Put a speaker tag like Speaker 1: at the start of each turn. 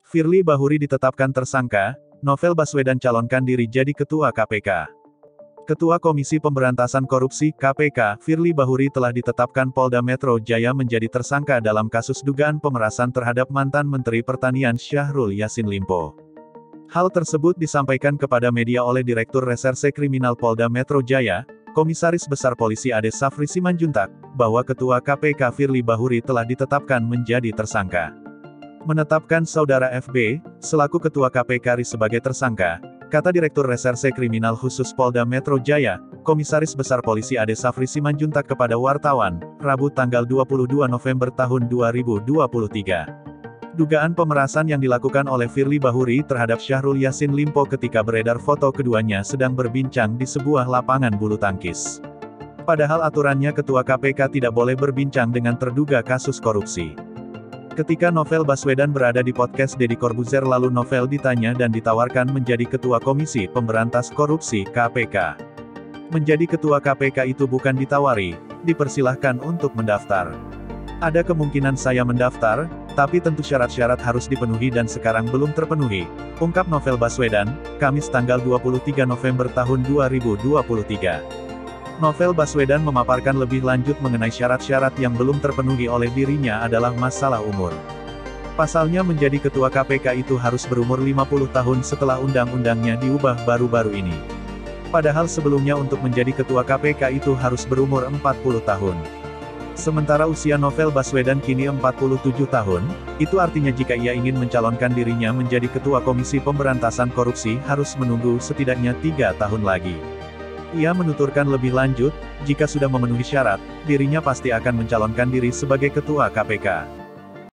Speaker 1: Firly Bahuri ditetapkan tersangka, Novel Baswedan calonkan diri jadi Ketua KPK. Ketua Komisi Pemberantasan Korupsi (KPK), Firly Bahuri telah ditetapkan Polda Metro Jaya menjadi tersangka dalam kasus dugaan pemerasan terhadap mantan Menteri Pertanian Syahrul Yassin Limpo. Hal tersebut disampaikan kepada media oleh Direktur Reserse Kriminal Polda Metro Jaya, Komisaris Besar Polisi Ade Safri Simanjuntak, bahwa Ketua KPK Firly Bahuri telah ditetapkan menjadi tersangka. Menetapkan Saudara FB, selaku Ketua KPK RI sebagai tersangka, kata Direktur Reserse Kriminal Khusus Polda Metro Jaya, Komisaris Besar Polisi Ade Safri Simanjuntak kepada wartawan, Rabu tanggal 22 November tahun 2023. Dugaan pemerasan yang dilakukan oleh Firly Bahuri terhadap Syahrul Yassin Limpo ketika beredar foto keduanya sedang berbincang di sebuah lapangan bulu tangkis. Padahal aturannya Ketua KPK tidak boleh berbincang dengan terduga kasus korupsi. Ketika Novel Baswedan berada di podcast Deddy Corbuzier lalu Novel ditanya dan ditawarkan menjadi Ketua Komisi Pemberantas Korupsi (KPK). Menjadi Ketua KPK itu bukan ditawari, dipersilahkan untuk mendaftar. Ada kemungkinan saya mendaftar, tapi tentu syarat-syarat harus dipenuhi dan sekarang belum terpenuhi, ungkap Novel Baswedan, Kamis tanggal 23 November tahun 2023. Novel Baswedan memaparkan lebih lanjut mengenai syarat-syarat yang belum terpenuhi oleh dirinya adalah masalah umur. Pasalnya menjadi Ketua KPK itu harus berumur 50 tahun setelah undang-undangnya diubah baru-baru ini. Padahal sebelumnya untuk menjadi Ketua KPK itu harus berumur 40 tahun. Sementara usia Novel Baswedan kini 47 tahun, itu artinya jika ia ingin mencalonkan dirinya menjadi Ketua Komisi Pemberantasan Korupsi harus menunggu setidaknya 3 tahun lagi. Ia menuturkan lebih lanjut, jika sudah memenuhi syarat, dirinya pasti akan mencalonkan diri sebagai Ketua KPK.